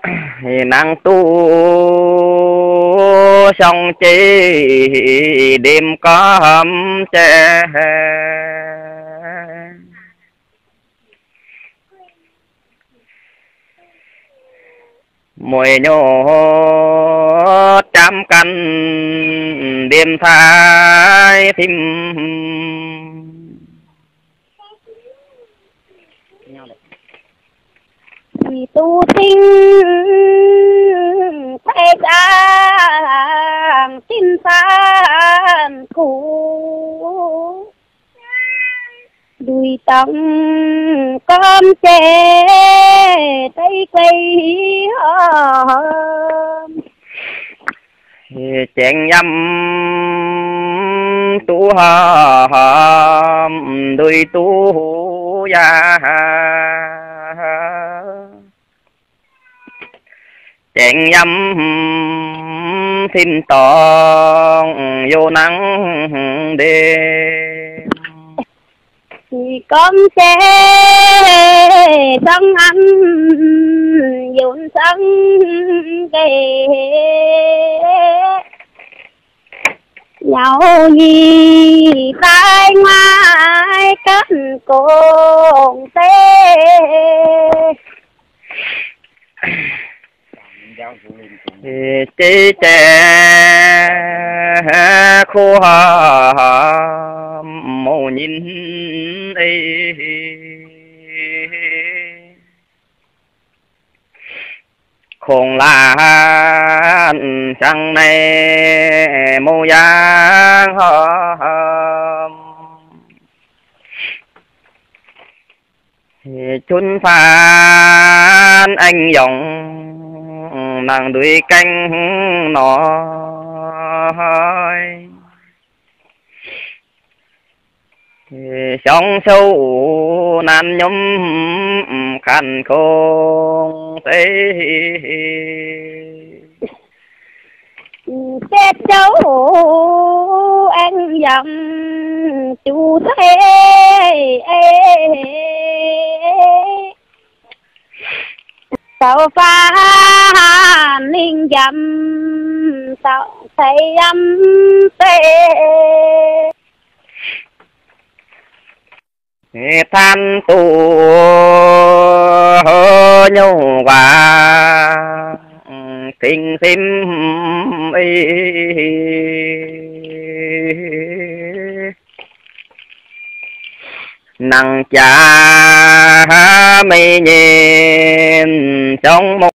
nàng tu xong chỉ đêm có hầm che mùi nhô trăm căn đêm thái thim vì tu tinh thay đang xin phan cũ đùi tâm con trẻ tay cây hôm chèn nhâm tu hòm đuôi tu ya chèn nhâm xin tòn vô nắng đêm thì con sẽ sống ăn dồn sống kề nhau gì tai ngoại cất cồn tê chỉ trẻ khô mồ nhìn ấy khôn là chẳng này mô giang chun phan anh dòng nàng đuôi canh nói sóng sâu nan nhóm khăn không thấy chết cháu anh dầm chú thế tàu pha ninh dầm tàu thấy âm tê than tu nhau và tình sim nặng cha mây nhìn trong một